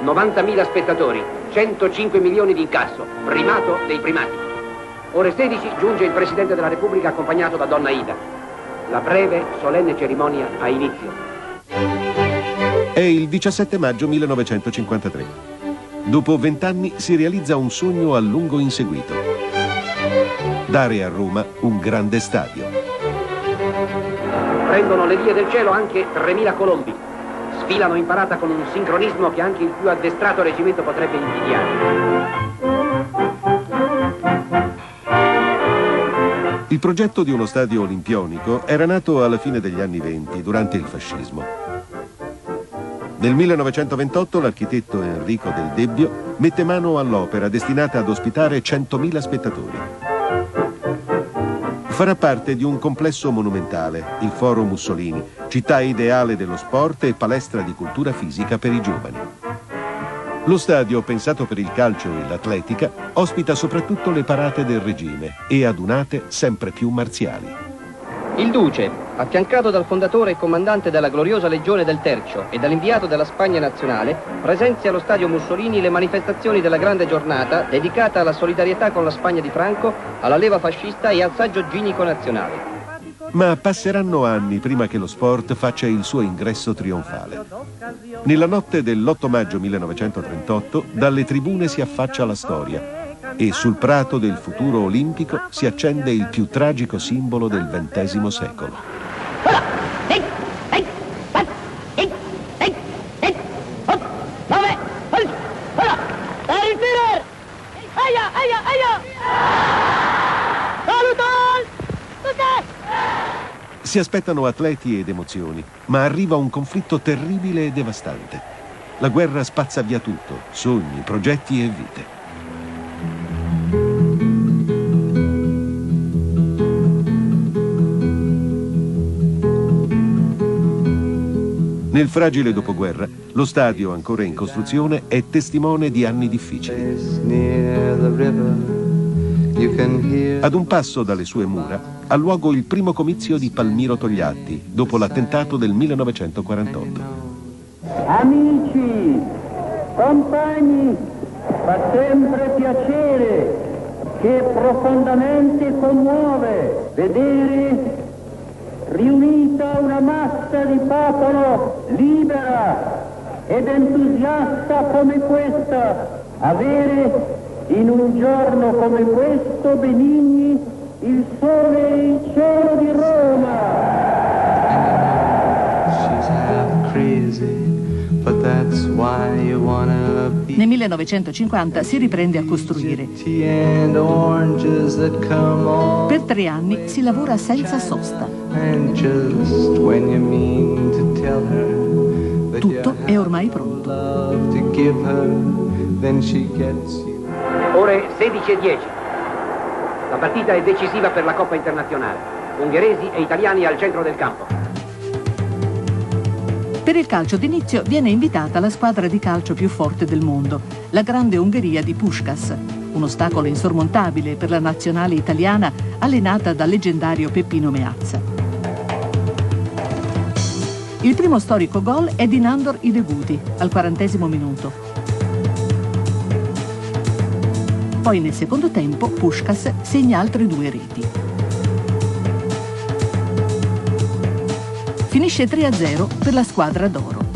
90.000 spettatori, 105 milioni di incasso, primato dei primati. Ore 16 giunge il Presidente della Repubblica accompagnato da Donna Ida. La breve, solenne cerimonia ha inizio. È il 17 maggio 1953. Dopo 20 anni si realizza un sogno a lungo inseguito. Dare a Roma un grande stadio. Prendono le vie del cielo anche 3.000 colombi. Sfilano in parata con un sincronismo che anche il più addestrato reggimento potrebbe invidiare. Il progetto di uno stadio olimpionico era nato alla fine degli anni 20, durante il fascismo. Nel 1928 l'architetto Enrico Del Debbio mette mano all'opera destinata ad ospitare 100.000 spettatori. Farà parte di un complesso monumentale, il Foro Mussolini, città ideale dello sport e palestra di cultura fisica per i giovani. Lo stadio, pensato per il calcio e l'atletica, ospita soprattutto le parate del regime e adunate sempre più marziali. Il Duce, affiancato dal fondatore e comandante della gloriosa Legione del Tercio e dall'inviato della Spagna Nazionale, presenzia allo stadio Mussolini le manifestazioni della grande giornata dedicata alla solidarietà con la Spagna di Franco, alla leva fascista e al saggio ginico nazionale. Ma passeranno anni prima che lo sport faccia il suo ingresso trionfale. Nella notte dell'8 maggio 1938 dalle tribune si affaccia la storia e sul prato del futuro olimpico si accende il più tragico simbolo del XX secolo. Si aspettano atleti ed emozioni, ma arriva un conflitto terribile e devastante. La guerra spazza via tutto, sogni, progetti e vite. Nel fragile dopoguerra, lo stadio ancora in costruzione è testimone di anni difficili. Ad un passo dalle sue mura ha luogo il primo comizio di Palmiro Togliatti, dopo l'attentato del 1948. Amici, compagni, fa sempre piacere, che profondamente commuove vedere riunita una massa di popolo libera ed entusiasta come questa, avere in un giorno come questo benigni il sole e il cielo di Roma. Nel 1950 si riprende a costruire. Per 3 anni si lavora senza sosta. Tutto è ormai pronto. Ore 16:10. La partita è decisiva per la Coppa Internazionale. Ungheresi e italiani al centro del campo. Per il calcio d'inizio viene invitata la squadra di calcio più forte del mondo, la Grande Ungheria di Puskás, un ostacolo insormontabile per la nazionale italiana allenata dal leggendario Peppino Meazza. Il primo storico gol è di Nandor Ideguti al 40° minuto. Poi nel secondo tempo Puskás segna altre 2 reti. Finisce 3-0 per la squadra d'oro.